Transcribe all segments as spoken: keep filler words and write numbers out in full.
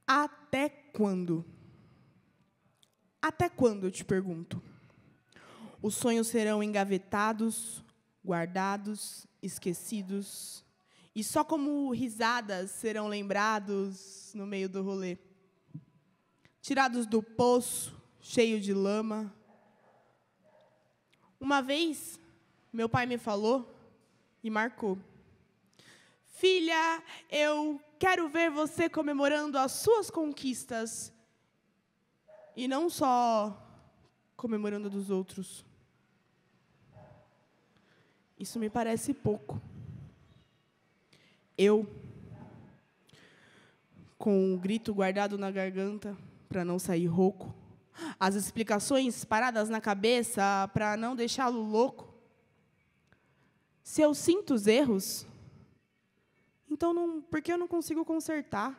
Até quando? Até quando, eu te pergunto? Os sonhos serão engavetados, guardados, esquecidos, e só como risadas serão lembrados no meio do rolê. Tirados do poço, cheio de lama. Uma vez, meu pai me falou e marcou: filha, eu quero ver você comemorando as suas conquistas e não só comemorando a dos outros. Isso me parece pouco. Eu, com um grito guardado na garganta para não sair rouco, as explicações paradas na cabeça para não deixá-lo louco. Se eu sinto os erros, então não, por que eu não consigo consertar?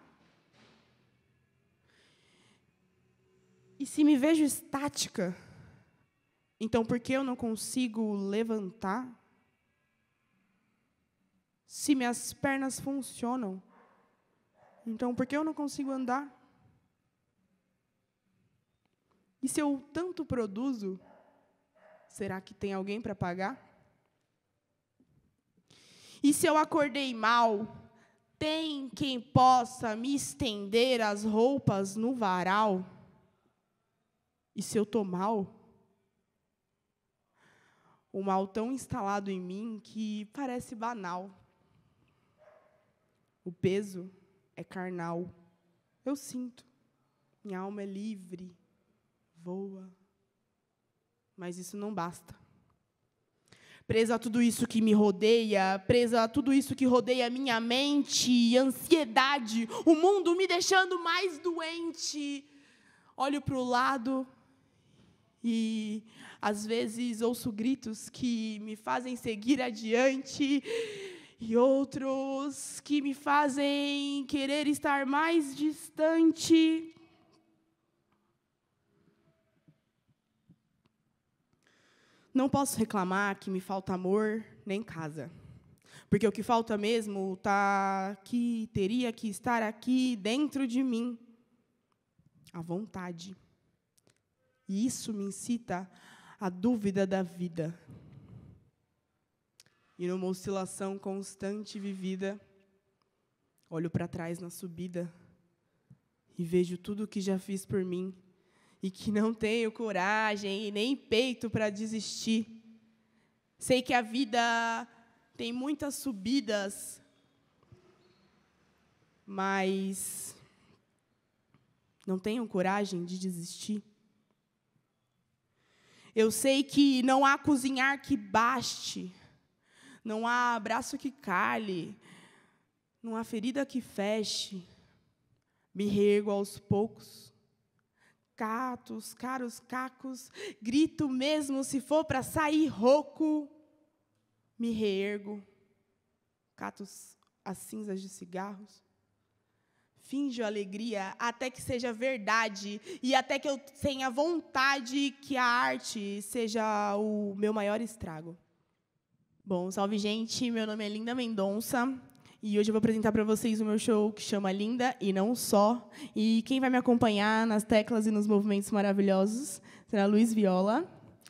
E se me vejo estática, então por que eu não consigo levantar? Se minhas pernas funcionam, então por que eu não consigo andar? E se eu tanto produzo, será que tem alguém para pagar? E se eu acordei mal, tem quem possa me estender as roupas no varal? E se eu estou mal? O mal tão instalado em mim que parece banal. O peso é carnal. Eu sinto. Minha alma é livre, voa. Mas isso não basta. Presa a tudo isso que me rodeia, presa a tudo isso que rodeia a minha mente, ansiedade, o mundo me deixando mais doente. Olho para o lado e, às vezes, ouço gritos que me fazem seguir adiante e outros que me fazem querer estar mais distante. Não posso reclamar que me falta amor nem casa, porque o que falta mesmo está aqui, teria que estar aqui dentro de mim, a vontade. E isso me incita à dúvida da vida. E numa oscilação constante vivida, olho para trás na subida e vejo tudo o que já fiz por mim, e que não tenho coragem e nem peito para desistir. Sei que a vida tem muitas subidas, mas não tenho coragem de desistir. Eu sei que não há cozinhar que baste, não há abraço que cale, não há ferida que feche. Me reergo aos poucos. Catos, caros cacos, grito mesmo se for para sair rouco. Me reergo, catos as cinzas de cigarros. Finjo alegria até que seja verdade e até que eu tenha vontade que a arte seja o meu maior estrago. Bom, salve, gente. Meu nome é Linda Mendonça. E hoje eu vou apresentar para vocês o meu show que chama Linda e Não Só. E quem vai me acompanhar nas teclas e nos movimentos maravilhosos será Luiz Viola.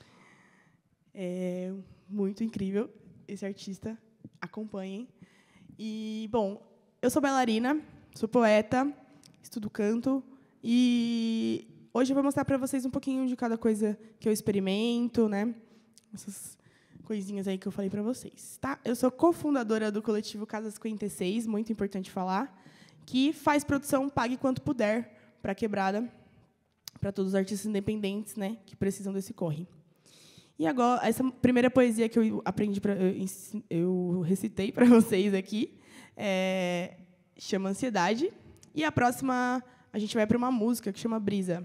É muito incrível esse artista. Acompanhem. E, bom, eu sou bailarina, sou poeta, estudo canto. E hoje eu vou mostrar para vocês um pouquinho de cada coisa que eu experimento, né? Essas coisinhas aí que eu falei para vocês, tá? Eu sou cofundadora do coletivo Casa cinquenta e seis, muito importante falar, que faz produção Pague Quanto Puder para a Quebrada, para todos os artistas independentes, né, que precisam desse corre. E agora, essa primeira poesia que eu aprendi, pra, eu, eu recitei para vocês aqui, é, chama Ansiedade, e a próxima a gente vai para uma música que chama Brisa.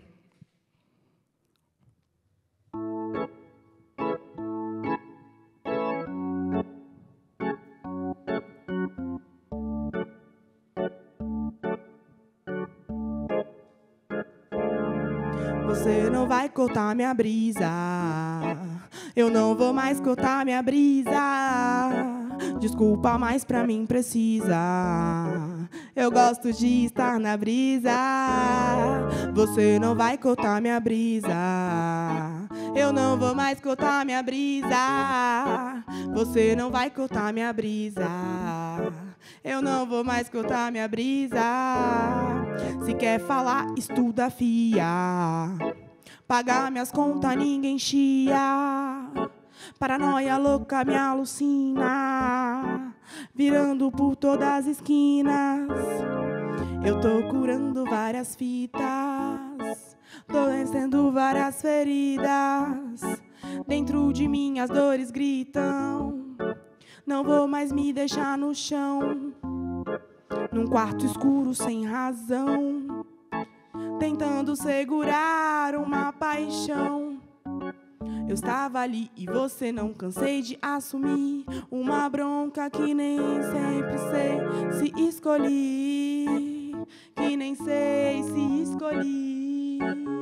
Você não vai cortar minha brisa, eu não vou mais cortar minha brisa. Desculpa, mas pra mim precisa. Eu gosto de estar na brisa. Você não vai cortar minha brisa. Eu não vou mais cortar minha brisa. Você não vai cortar minha brisa. Eu não vou mais cortar minha brisa. Se quer falar, estuda, fia. Pagar minhas contas, ninguém chia. Paranoia louca me alucina, virando por todas as esquinas. Eu tô curando várias fitas, tô vencendo várias feridas. Dentro de mim as dores gritam, não vou mais me deixar no chão. Num quarto escuro sem razão, tentando segurar uma paixão. Eu estava ali e você não, cansei de assumir uma bronca que nem sempre sei se escolhi, que nem sei se escolhi.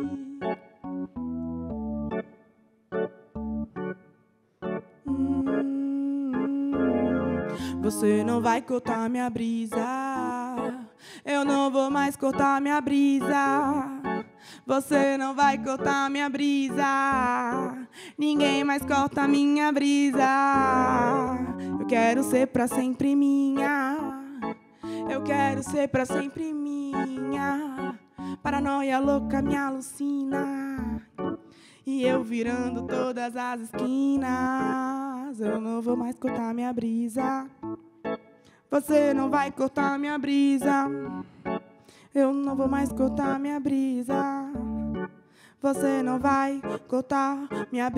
Hum, você não vai cortar minha brisa. Eu não vou mais cortar minha brisa. Você não vai cortar minha brisa. Ninguém mais corta minha brisa. Eu quero ser pra sempre minha. Eu quero ser pra sempre minha. Paranoia louca me alucina, e eu virando todas as esquinas. Eu não vou mais cortar minha brisa. Você não vai cortar minha brisa. Eu não vou mais cortar minha brisa. Você não vai cortar minha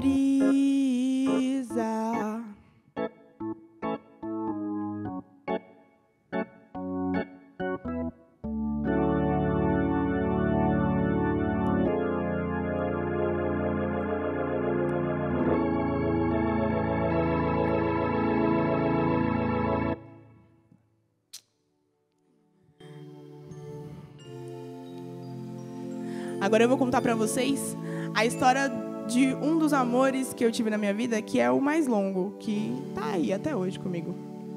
brisa. Agora eu vou contar pra vocês a história de um dos amores que eu tive na minha vida, que é o mais longo, que tá aí até hoje comigo.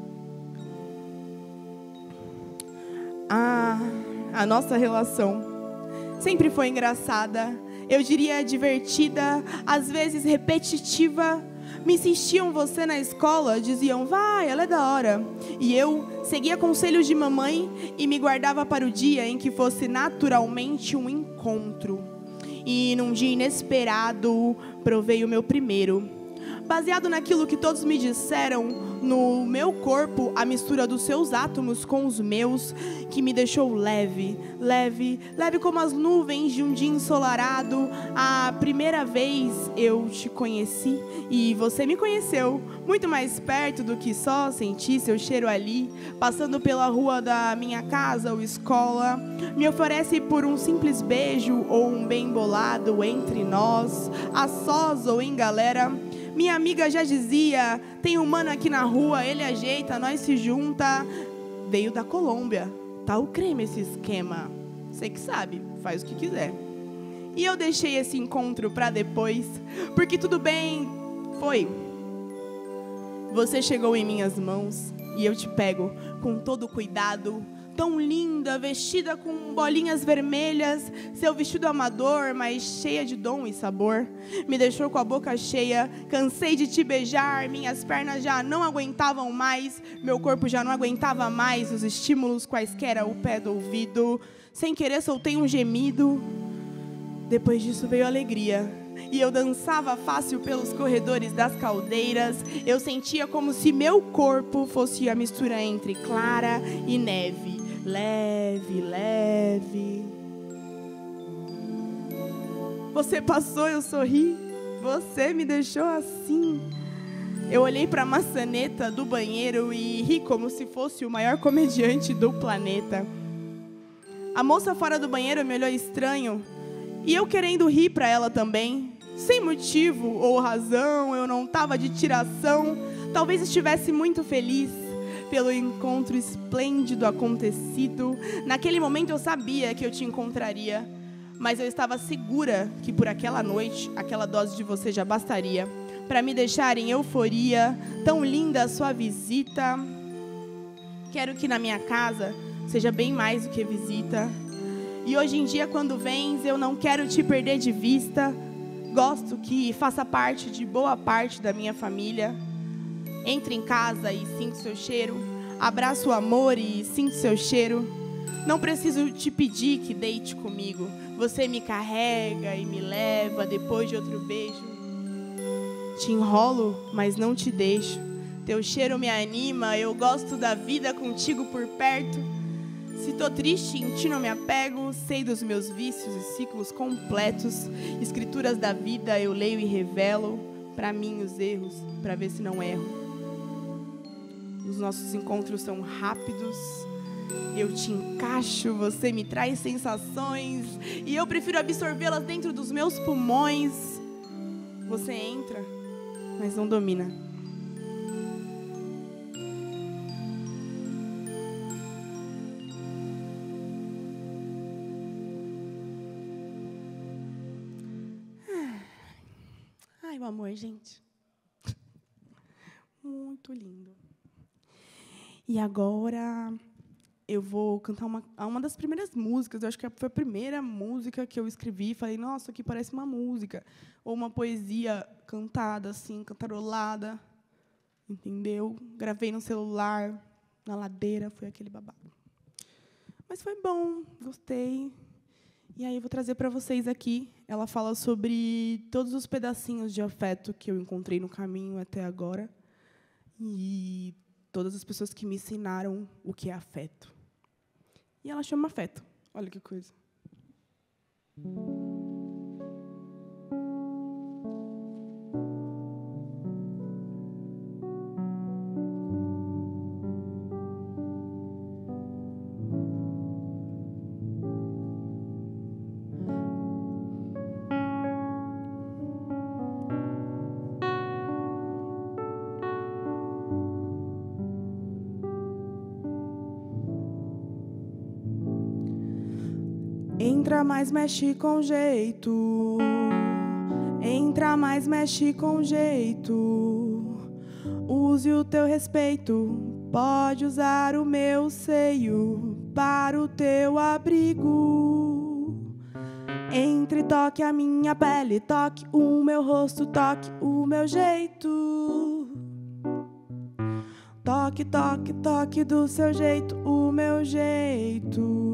A, a nossa relação sempre foi engraçada, eu diria divertida, às vezes repetitiva. Me insistiam você na escola, diziam, vai, ela é da hora. E eu seguia conselhos de mamãe e me guardava para o dia em que fosse naturalmente um encontro. E num dia inesperado, provei o meu primeiro. Baseado naquilo que todos me disseram, no meu corpo, a mistura dos seus átomos com os meus, que me deixou leve, leve, leve como as nuvens de um dia ensolarado. A primeira vez eu te conheci e você me conheceu, muito mais perto do que só sentir seu cheiro ali, passando pela rua da minha casa ou escola. Me oferece por um simples beijo ou um bem bolado entre nós, a sós ou em galera. Minha amiga já dizia, tem um mano aqui na rua, ele ajeita, nós se junta. Veio da Colômbia, tá o creme esse esquema. Você que sabe, faz o que quiser. E eu deixei esse encontro pra depois, porque tudo bem, foi. Você chegou em minhas mãos e eu te pego com todo cuidado. Tão linda, vestida com bolinhas vermelhas, seu vestido amador, mas cheia de dom e sabor. Me deixou com a boca cheia, cansei de te beijar, minhas pernas já não aguentavam mais, meu corpo já não aguentava mais os estímulos quaisquer ao pé do ouvido. Sem querer soltei um gemido, depois disso veio a alegria. E eu dançava fácil pelos corredores das caldeiras. Eu sentia como se meu corpo fosse a mistura entre clara e neve. Leve, leve. Você passou, eu sorri. Você me deixou assim. Eu olhei para a maçaneta do banheiro e ri como se fosse o maior comediante do planeta. A moça fora do banheiro me olhou estranho. E eu querendo rir para ela também. Sem motivo ou razão, eu não estava de tiração. Talvez estivesse muito feliz pelo encontro esplêndido acontecido. Naquele momento eu sabia que eu te encontraria, mas eu estava segura que por aquela noite, aquela dose de você já bastaria para me deixar em euforia. Tão linda a sua visita. Quero que na minha casa seja bem mais do que visita. E hoje em dia, quando vens, eu não quero te perder de vista. Gosto que faça parte de boa parte da minha família. Entre em casa e sinto seu cheiro. Abraço o amor e sinto seu cheiro. Não preciso te pedir que deite comigo. Você me carrega e me leva depois de outro beijo. Te enrolo, mas não te deixo. Teu cheiro me anima, eu gosto da vida contigo por perto. Se tô triste, em ti não me apego. Sei dos meus vícios e ciclos completos. Escrituras da vida eu leio e revelo pra mim os erros, pra ver se não erro. Os nossos encontros são rápidos. Eu te encaixo, você me traz sensações e eu prefiro absorvê-las dentro dos meus pulmões. Você entra, mas não domina. Ai, o amor, gente. Muito lindo. E agora eu vou cantar uma, uma das primeiras músicas. Eu acho que foi a primeira música que eu escrevi. Falei, nossa, aqui parece uma música. Ou uma poesia cantada, assim, cantarolada. Entendeu? Gravei no celular, na ladeira, foi aquele babado. Mas foi bom, gostei. E aí eu vou trazer para vocês aqui. Ela fala sobre todos os pedacinhos de afeto que eu encontrei no caminho até agora. E todas as pessoas que me ensinaram o que é afeto. E ela chama afeto. Olha que coisa. Entra, mas mexe com jeito. Entra, mas mexe com jeito. Use o teu respeito. Pode usar o meu seio para o teu abrigo. Entre, toque a minha pele, toque o meu rosto, toque o meu jeito. Toque, toque, toque do seu jeito, o meu jeito.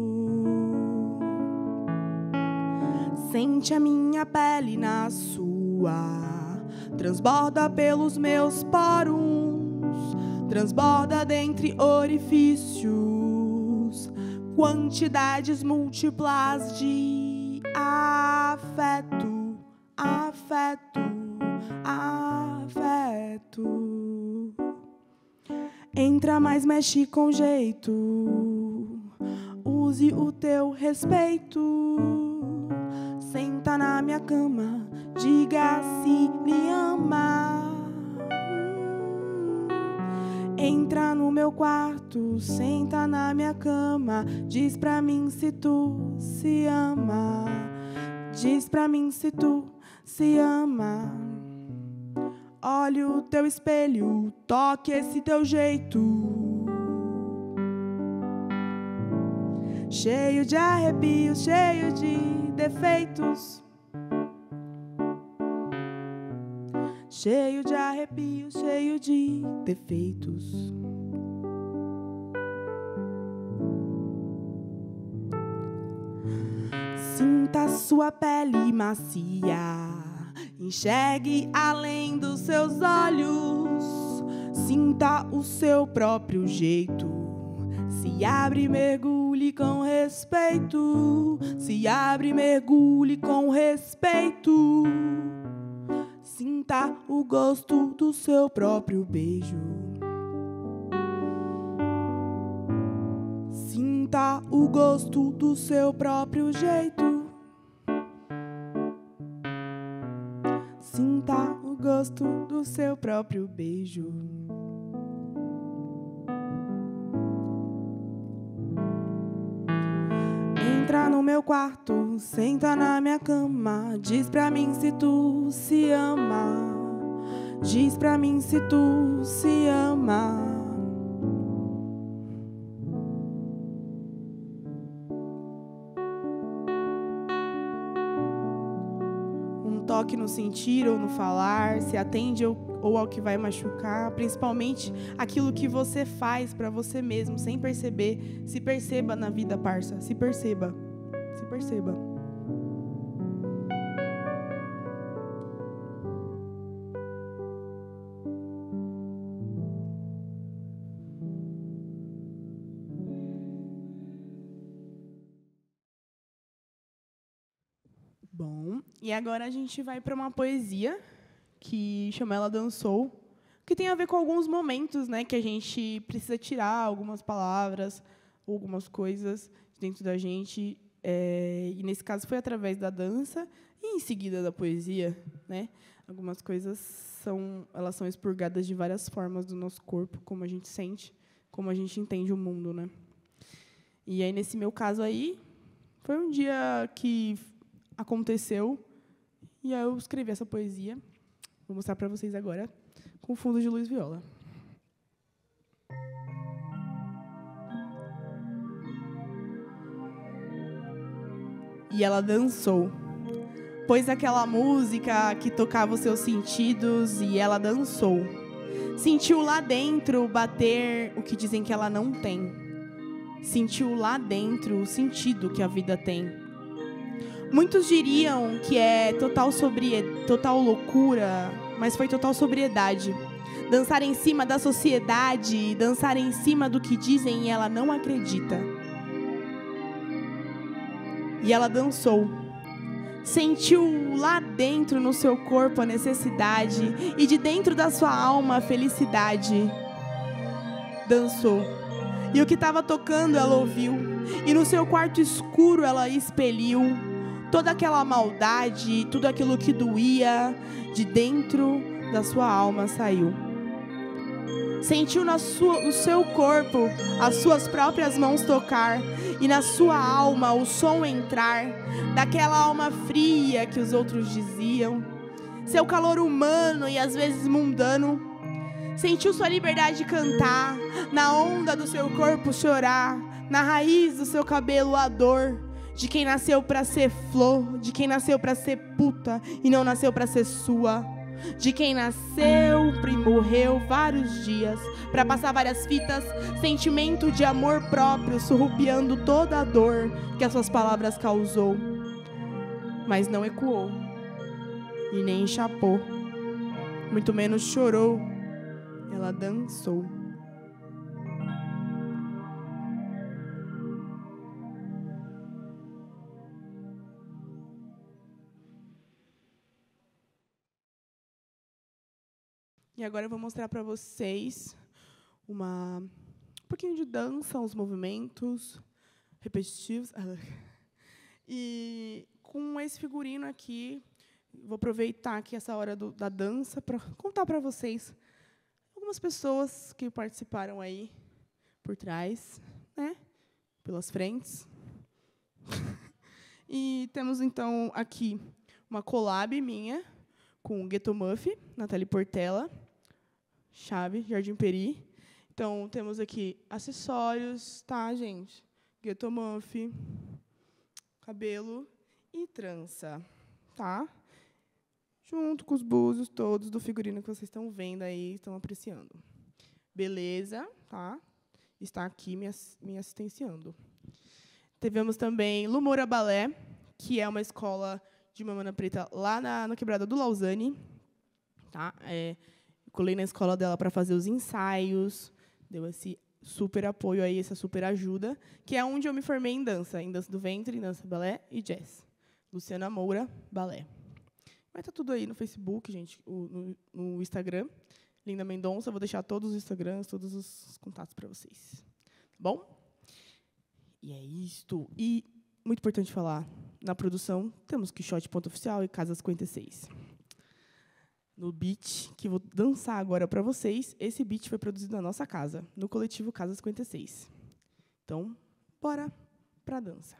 Sente a minha pele na sua, transborda pelos meus poros, transborda dentre orifícios, quantidades múltiplas de afeto, afeto, afeto. Entra, mas mexe com jeito, use o teu respeito. Senta na minha cama, diga se me ama. Entra no meu quarto, senta na minha cama. Diz pra mim se tu se ama. Diz pra mim se tu se ama. Olha o teu espelho, toque esse teu jeito. Cheio de arrepios, cheio de defeitos. Cheio de arrepios, cheio de defeitos. Sinta sua pele macia, enxergue além dos seus olhos. Sinta o seu próprio jeito. Se abre e mergulhe com respeito. Se abre e mergulhe com respeito. Sinta o gosto do seu próprio beijo. Sinta o gosto do seu próprio jeito. Sinta o gosto do seu próprio beijo. Entra no meu quarto, senta na minha cama. Diz pra mim se tu se ama. Diz pra mim se tu se ama. toque no sentir ou no falar, se atende ou, ou ao que vai machucar, principalmente aquilo que você faz para você mesmo, sem perceber. Se perceba na vida, parça. Se perceba. Se perceba. Bom, e agora a gente vai para uma poesia que chama Ela Dançou, que tem a ver com alguns momentos, né, que a gente precisa tirar algumas palavras, algumas coisas dentro da gente. É, e, nesse caso, foi através da dança e, em seguida, da poesia. Né? Algumas coisas são, elas são expurgadas de várias formas do nosso corpo, como a gente sente, como a gente entende o mundo. Né? E aí, nesse meu caso aí, foi um dia que aconteceu, e aí eu escrevi essa poesia. Vou mostrar para vocês agora, com fundo de luz viola. E ela dançou, pôs aquela música que tocava os seus sentidos, e ela dançou. Sentiu lá dentro bater o que dizem que ela não tem. Sentiu lá dentro o sentido que a vida tem. Muitos diriam que é total, sobre... total loucura, mas foi total sobriedade. Dançar em cima da sociedade, dançar em cima do que dizem e ela não acredita. E ela dançou. Sentiu lá dentro no seu corpo a necessidade e de dentro da sua alma a felicidade. Dançou. E o que estava tocando ela ouviu. E no seu quarto escuro ela expeliu toda aquela maldade, tudo aquilo que doía, de dentro da sua alma saiu. Sentiu na sua, no seu corpo as suas próprias mãos tocar, e na sua alma o som entrar, daquela alma fria que os outros diziam, seu calor humano e às vezes mundano. Sentiu sua liberdade cantar, na onda do seu corpo chorar, na raiz do seu cabelo a dor, de quem nasceu pra ser flor, de quem nasceu pra ser puta e não nasceu pra ser sua. De quem nasceu e morreu vários dias pra passar várias fitas, sentimento de amor próprio surrupiando toda a dor que as suas palavras causou. Mas não ecoou e nem enxapou, muito menos chorou. Ela dançou. E agora eu vou mostrar para vocês uma, um pouquinho de dança, os movimentos repetitivos. E com esse figurino aqui, vou aproveitar aqui essa hora do, da dança para contar para vocês algumas pessoas que participaram aí por trás, né, pelas frentes. E temos, então, aqui uma collab minha com o Ghetto Muff, Nathalie Portela, Chave, Jardim Peri. Então, temos aqui acessórios, tá, gente? Ghetto Muff, cabelo e trança, tá? Junto com os búzios todos do figurino que vocês estão vendo aí, estão apreciando. Beleza, tá? Está aqui me, me assistenciando. Tivemos também Lumora Balé, que é uma escola de Mamana Preta lá na, na Quebrada do Lausanne. Tá? É, colei na escola dela para fazer os ensaios, deu esse super apoio, aí, essa super ajuda, que é onde eu me formei em dança, em dança do ventre, em dança balé e jazz. Luciana Moura, balé. Vai estar tudo aí no Facebook, gente, no, no Instagram. Linda Mendonça, vou deixar todos os Instagrams, todos os contatos para vocês. Tá bom? E é isto. E, muito importante falar, na produção, temos Quixote Ponto Oficial e Casa cinquenta e seis. No beat, que vou dançar agora para vocês, esse beat foi produzido na nossa casa, no coletivo Casa cinquenta e seis. Então, bora para a dança.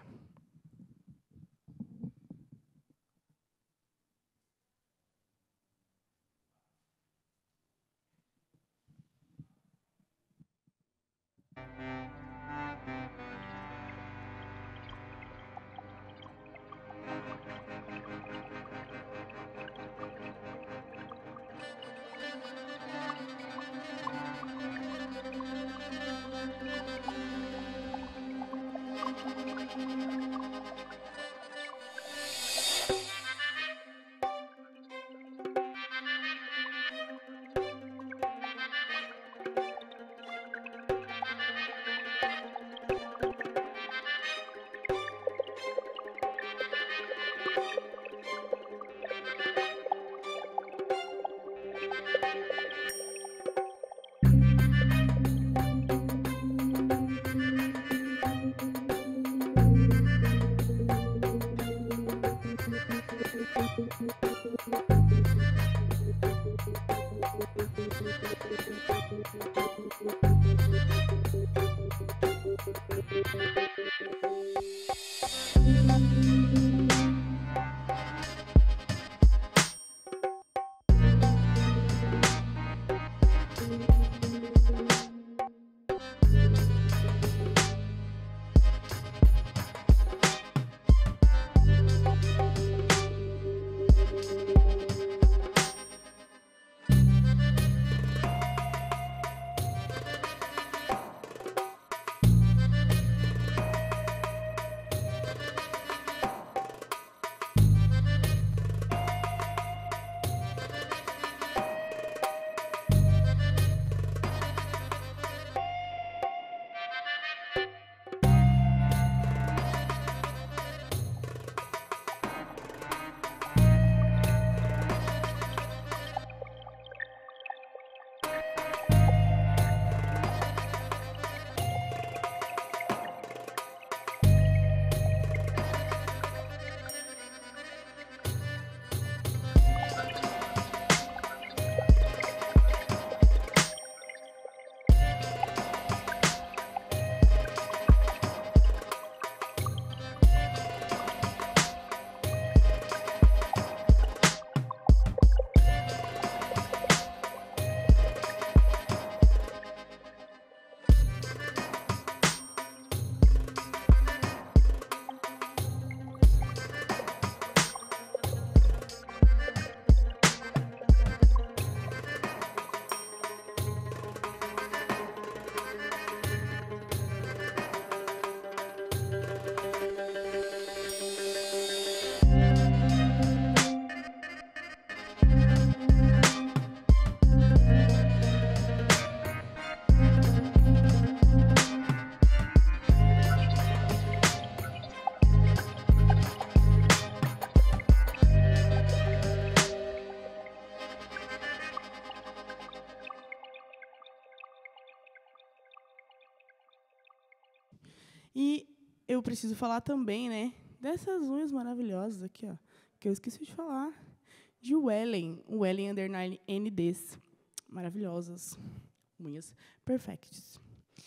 E eu preciso falar também, né, dessas unhas maravilhosas aqui, ó, que eu esqueci de falar, de Wellen, Wellen Underline N Ds. Maravilhosas. Unhas perfectas.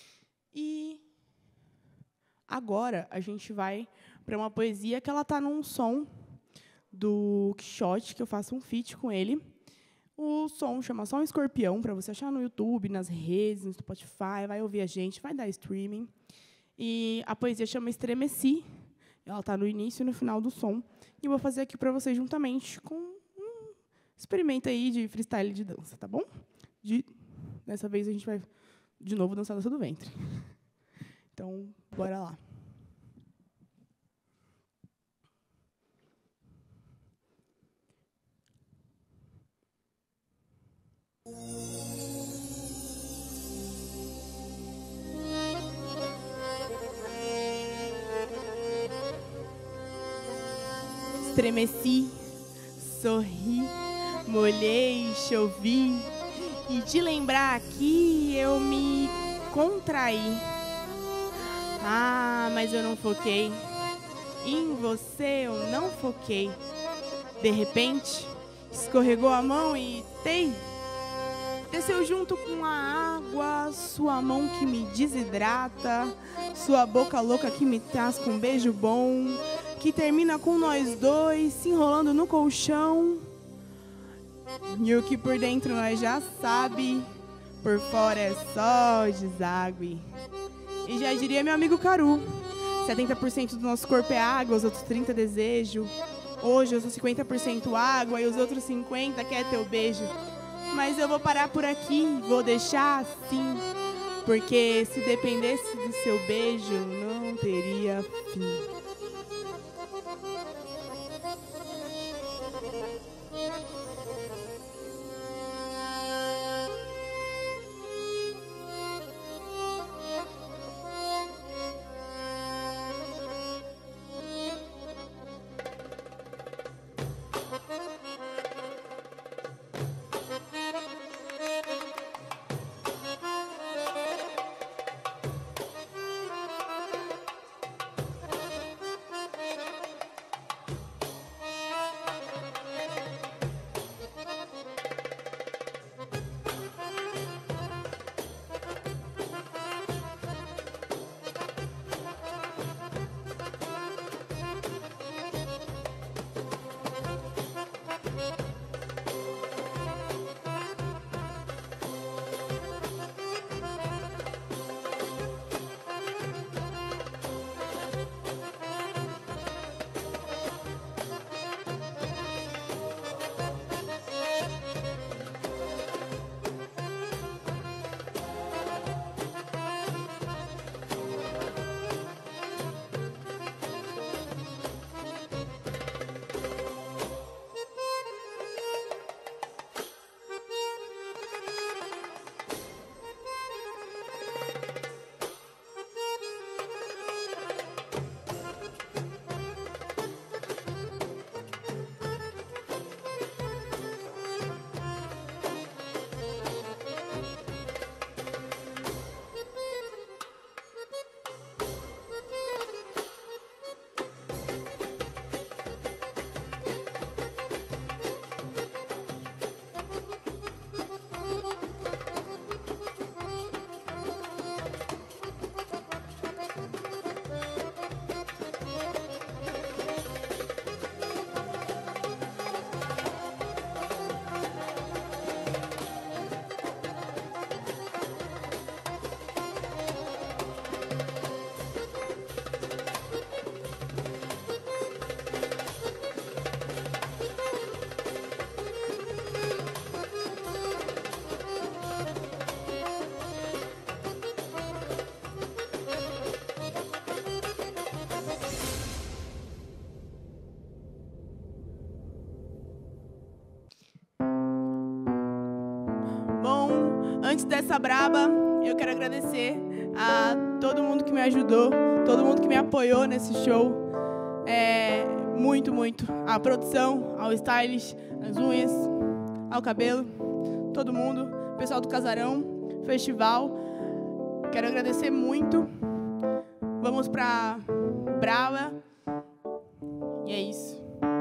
E agora a gente vai para uma poesia que ela tá num som do Quixote, que eu faço um feat com ele. O som chama Só um Escorpião, para você achar no YouTube, nas redes, no Spotify, vai ouvir a gente, vai dar streaming. E a poesia chama Estremeci. Ela está no início e no final do som. E eu vou fazer aqui para vocês juntamente com um experimento aí de freestyle de dança, tá bom? De, dessa vez a gente vai, de novo, dançar a dança do ventre. Então, bora lá. Estremeci, sorri, molhei, chovi, e de lembrar aqui eu me contraí. Ah, mas eu não foquei, em você eu não foquei. De repente, escorregou a mão e tei, desceu junto com a água, sua mão que me desidrata, sua boca louca que me traz com um beijo bom, que termina com nós dois se enrolando no colchão. E o que por dentro nós já sabe, por fora é só deságue. E já diria meu amigo Caru, setenta por cento do nosso corpo é água, os outros trinta por cento desejo. Hoje eu sou cinquenta por cento água e os outros cinquenta por cento quer teu beijo. Mas eu vou parar por aqui, vou deixar assim, porque se dependesse do seu beijo, não teria fim. Antes dessa braba, eu quero agradecer a todo mundo que me ajudou, todo mundo que me apoiou nesse show. É, muito, muito. A produção, ao stylist, as unhas, ao cabelo, todo mundo, pessoal do Casarão, festival. Quero agradecer muito. Vamos pra brava. E é isso.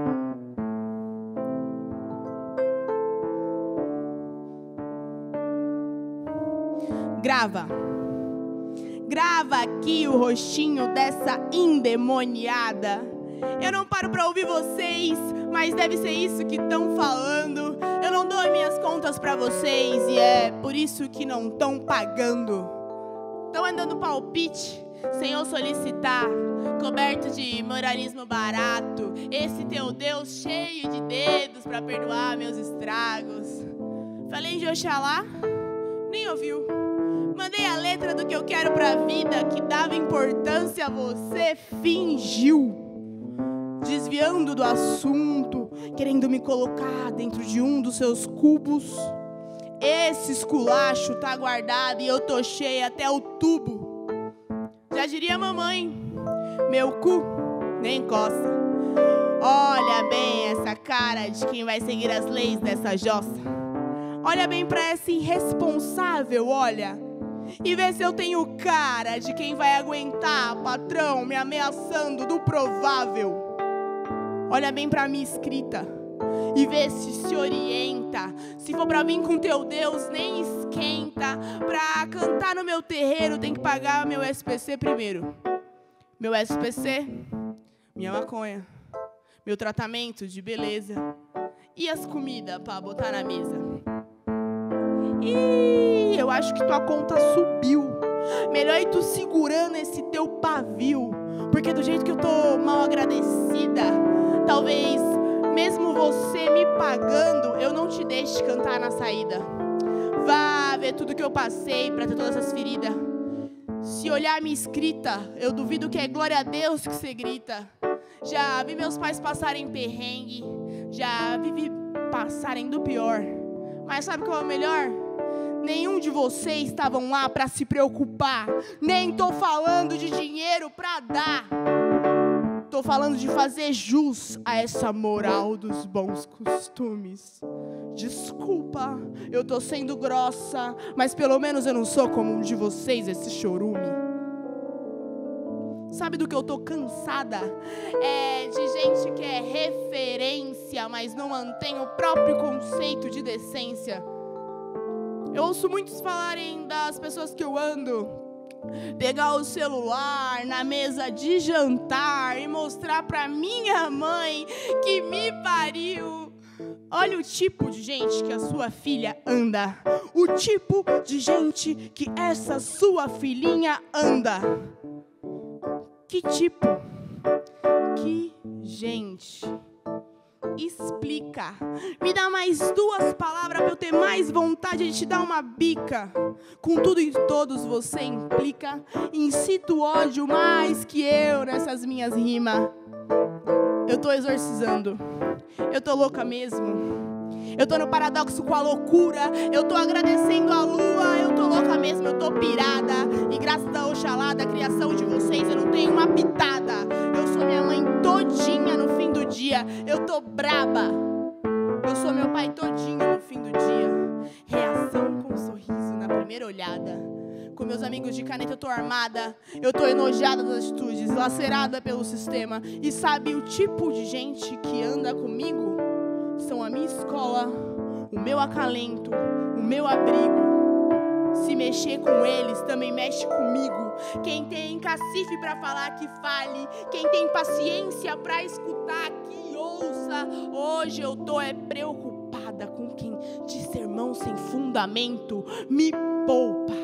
Grava. Grava aqui o rostinho dessa endemoniada. Eu não paro pra ouvir vocês, mas deve ser isso que estão falando. Eu não dou as minhas contas pra vocês e é por isso que não estão pagando. Estão andando palpite, sem eu solicitar, coberto de moralismo barato. Esse teu Deus cheio de dedos pra perdoar meus estragos. Falei de Oxalá, nem ouviu. Mandei a letra do que eu quero pra vida, que dava importância, você fingiu. Desviando do assunto, querendo me colocar dentro de um dos seus cubos. Esse esculacho tá guardado e eu tô cheia até o tubo. Já diria a mamãe, meu cu nem coça. Olha bem essa cara de quem vai seguir as leis dessa jossa. Olha bem pra essa irresponsável, olha. E vê se eu tenho cara de quem vai aguentar, patrão, me ameaçando do provável. Olha bem pra minha escrita e vê se se orienta. Se for pra vir com teu Deus, nem esquenta. Pra cantar no meu terreiro, tem que pagar meu S P C primeiro. Meu S P C, minha maconha, meu tratamento de beleza e as comidas pra botar na mesa. Ih, eu acho que tua conta subiu. Melhor ir tu segurando esse teu pavio, porque do jeito que eu tô mal agradecida, talvez mesmo você me pagando, eu não te deixe cantar na saída. Vá ver tudo que eu passei pra ter todas essas feridas. Se olhar minha escrita, eu duvido que é glória a Deus que você grita. Já vi meus pais passarem perrengue, já vi passarem do pior. Mas sabe qual é o melhor? Nenhum de vocês estavam lá para se preocupar. Nem tô falando de dinheiro para dar. Tô falando de fazer jus a essa moral dos bons costumes. Desculpa, eu tô sendo grossa, mas pelo menos eu não sou como um de vocês, esse chorume. Sabe do que eu tô cansada? É de gente que é referência, mas não mantém o próprio conceito de decência. Eu ouço muitos falarem das pessoas que eu ando, pegar o celular na mesa de jantar e mostrar pra minha mãe que me pariu. Olha o tipo de gente que a sua filha anda. O tipo de gente que essa sua filhinha anda. Que tipo? Que gente? Explica. Me dá mais duas palavras para eu ter mais vontade de te dar uma bica. Com tudo e todos você implica. Incita o ódio mais que eu nessas minhas rimas. Eu tô exorcizando. Eu tô louca mesmo. Eu tô no paradoxo com a loucura. Eu tô agradecendo a lua. Eu tô louca mesmo, eu tô pirada. E graças a Oxalá, da criação de vocês, eu não tenho uma pitada. Eu sou minha mãe todinha no fim do dia. Eu tô braba. Eu sou meu pai todinho no fim do dia. Reação com um sorriso na primeira olhada. Com meus amigos de caneta eu tô armada. Eu tô enojada das atitudes, lacerada pelo sistema. E sabe o tipo de gente que anda comigo? São a minha escola, o meu acalento, o meu abrigo. Se mexer com eles, também mexe comigo. Quem tem cacife pra falar, que fale. Quem tem paciência pra escutar, que ouça. Hoje eu tô é preocupada com quem de sermão sem fundamento me poupa.